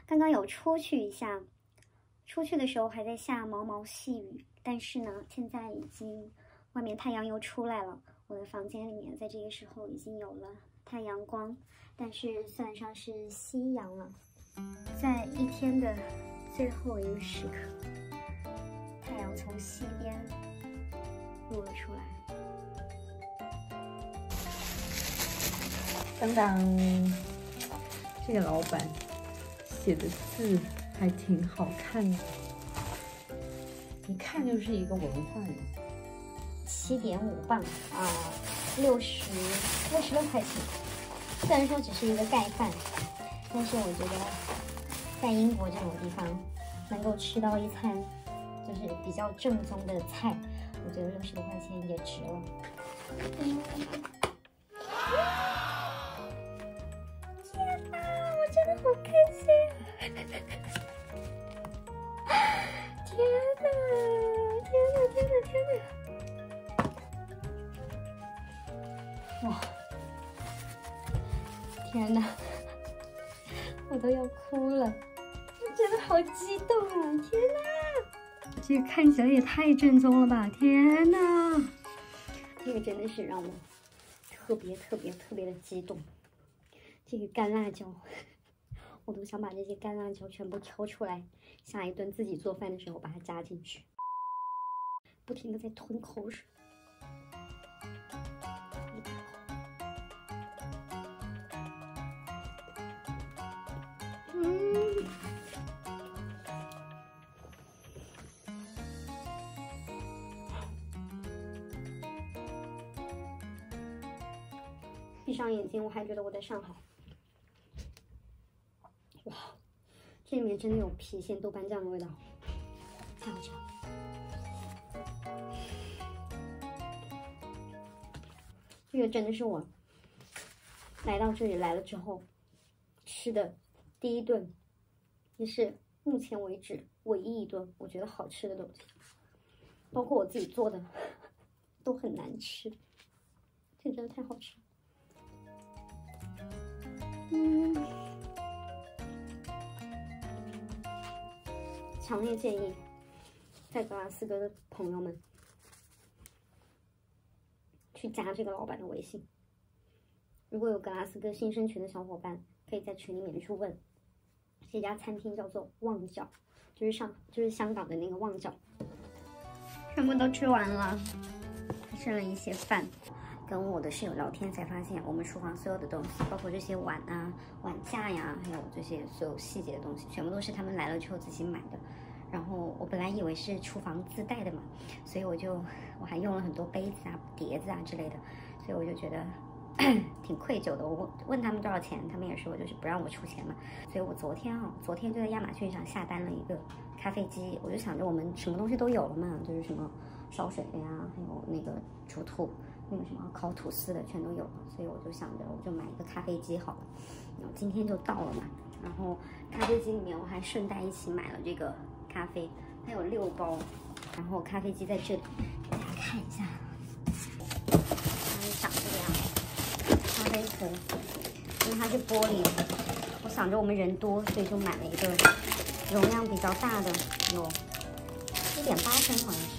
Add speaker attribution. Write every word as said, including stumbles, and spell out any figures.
Speaker 1: 刚刚有出去一下，出去的时候还在下毛毛细雨，但是呢，现在已经外面太阳又出来了。我的房间里面在这个时候已经有了太阳光，但是算上是夕阳了。在一天的最后一个时刻，太阳从西边露了出来。
Speaker 2: 当当，这个老板写的字还挺好看的，一看就是一个文化人。
Speaker 1: 七点五磅啊，六十六十六块钱。虽然说只是一个盖饭，但是我觉得在英国这种地方能够吃到一餐就是比较正宗的菜，我觉得六十多块钱也值了。嗯天哪，我真的好开心！天哪，天哪，天哪，天哪！哇，天哪，我都要哭了，我真的好激动啊！天哪，这个看起来也太正宗了吧！天哪，这个真的是让我特别特别特别的激动。这个干辣椒，我都想把这些干辣椒全部挑出来，下一顿自己做饭的时候把它加进去，不停的在吞口水。嗯，闭上眼睛，我还觉得我在上海。哇，这里面真的有郫县豆瓣酱的味道，太好吃了。这个真的是我来到这里来了之后吃的第一顿，也是目前为止唯一一顿我觉得好吃的东西，包括我自己做的都很难吃，这真的太好吃了。嗯，强烈建议在格拉斯哥的朋友们去加这个老板的微信。如果有格拉斯哥新生群的小伙伴，可以在群里面去问。这家餐厅叫做旺角，就是上就是香港的那个旺角。全部都吃完了，还剩了一些饭。跟我的室友聊天才发现，我们厨房所有的东西，包括这些碗啊、碗架呀，还有这些所有细节的东西，全部都是他们来了之后自己买的。然后我本来以为是厨房自带的嘛，所以我就我还用了很多杯子啊、碟子啊之类的，所以我就觉得挺愧疚的。我问问他们多少钱，他们也说就是不让我出钱嘛。所以我昨天啊，昨天就在亚马逊上下单了一个咖啡机。我就想着我们什么东西都有了嘛，就是什么烧水的呀，还有那个煮吐。那个什么烤吐司的全都有了，所以我就想着我就买一个咖啡机好了。然后今天就到了嘛，然后咖啡机里面我还顺带一起买了这个咖啡，它有六包，然后咖啡机在这里，给大家看一下，它是长这个样子。咖啡壶，因为它是玻璃的，我想着我们人多，所以就买了一个容量比较大的，有一点八升好像是。